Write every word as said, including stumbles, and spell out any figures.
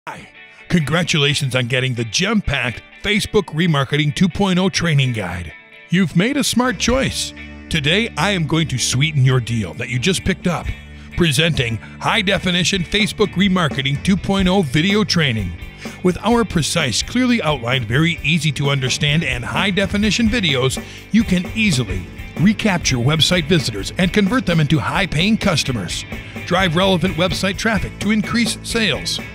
Hi, congratulations on getting the gem-packed Facebook Remarketing two point oh training guide. You've made a smart choice. Today, I am going to sweeten your deal that you just picked up, presenting high-definition Facebook Remarketing two point oh video training. With our precise, clearly outlined, very easy to understand, and high-definition videos, you can easily recapture website visitors and convert them into high-paying customers, drive relevant website traffic to increase sales,